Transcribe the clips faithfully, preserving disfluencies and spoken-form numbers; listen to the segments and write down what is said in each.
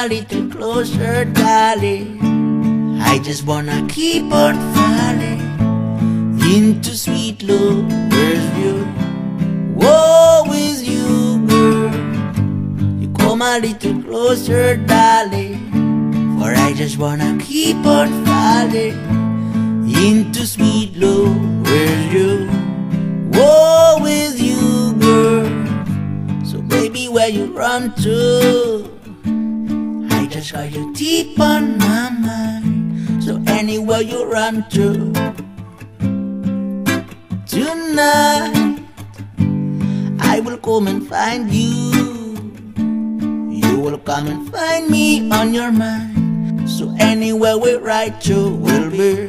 a little closer, darling. I just wanna keep on falling into sweet lover's view. Whoa, with you, girl. You come a little closer, darling, for I just wanna keep on falling into sweet lover's view. Whoa, with you, girl. So baby, where you run to? I just got you deep on my mind. So anywhere you run to tonight, I will come and find you. You will come and find me on your mind. So anywhere we ride to will be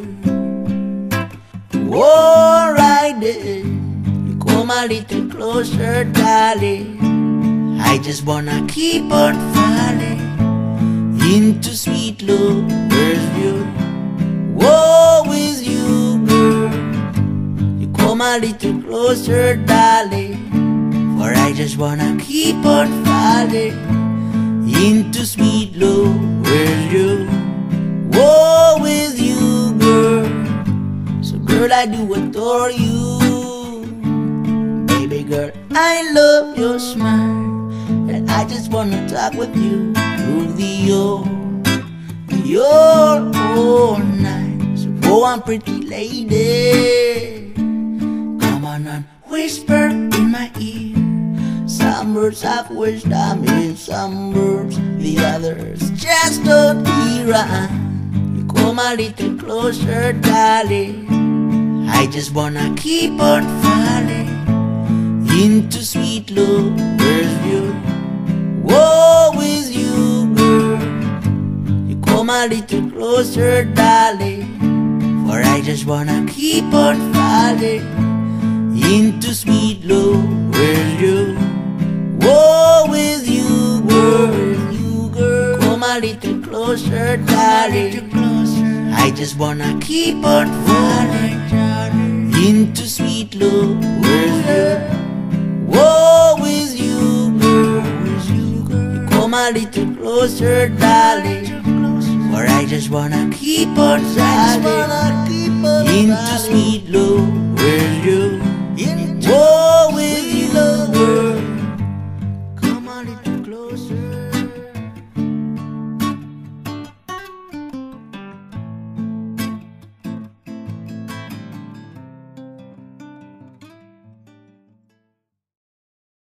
alright then. You come a little closer, darling. I just wanna keep on falling into sweet lover's view. Whoa, with you, girl. You come a little closer, darling, for I just wanna keep on falling into sweet lover's view. Whoa, with you, girl. So girl, I do adore you. Baby girl, I love your smile, and I just wanna talk with you through the all, the all, all night. So go on, pretty lady, come on and whisper in my ear. Some words have wisdom in some words, the others just don't hear. You come a little closer, darling. I just wanna keep on falling into sweet lover's view. Whoa, with you, girl. You come a little closer, darling, for I just wanna keep on falling into sweet lover's view. Whoa, with you, girl. You, girl. Come a little closer, darling. I just wanna keep on falling into sweet lover's view. Whoa, with you, girl. You come a little closer, darling, for I just wanna keep on falling into sweet lover's view. Whoa, with you, girl. Come a little closer.